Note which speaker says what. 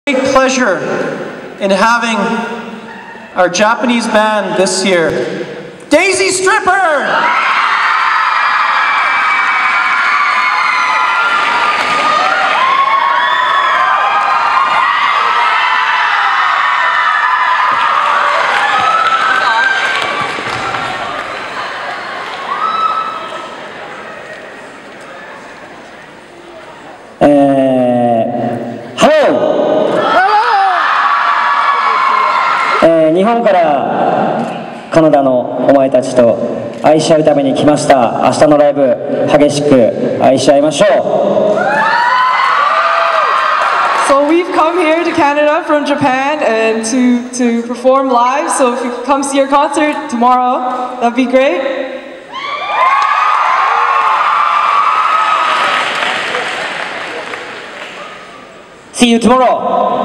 Speaker 1: Great pleasure in having our Japanese band this year, DaizyStripper!
Speaker 2: Hello! 日本からカナダのお前たちと愛し合うために来ました。明日のライブ激しく愛し合いましょう。
Speaker 3: So we've come here to Canada from Japan and to perform live. So if you could come see our concert tomorrow, that'd be great.
Speaker 2: See you tomorrow!